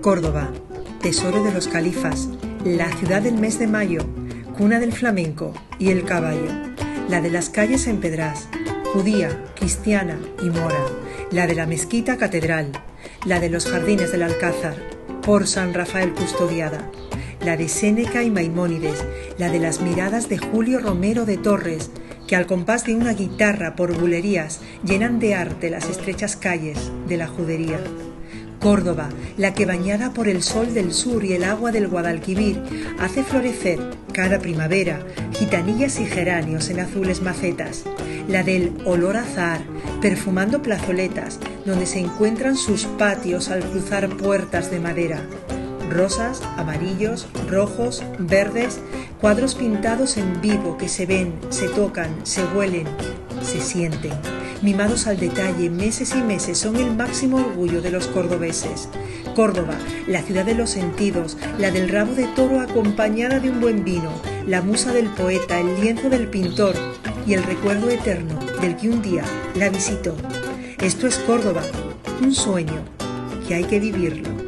Córdoba, tesoro de los califas, la ciudad del mes de mayo, cuna del flamenco y el caballo, la de las calles empedradas, judía, cristiana y mora, la de la mezquita catedral, la de los jardines del Alcázar, por San Rafael custodiada, la de Séneca y Maimónides, la de las miradas de Julio Romero de Torres, que al compás de una guitarra por bulerías llenan de arte las estrechas calles de la judería. Córdoba, la que bañada por el sol del sur y el agua del Guadalquivir hace florecer cada primavera gitanillas y geranios en azules macetas, la del olor a azahar perfumando plazoletas donde se encuentran sus patios al cruzar puertas de madera, rosas, amarillos, rojos, verdes, cuadros pintados en vivo que se ven, se tocan, se huelen, se sienten. Mimados al detalle, meses y meses, son el máximo orgullo de los cordobeses. Córdoba, la ciudad de los sentidos, la del rabo de toro acompañada de un buen vino, la musa del poeta, el lienzo del pintor y el recuerdo eterno del que un día la visitó. Esto es Córdoba, un sueño que hay que vivirlo.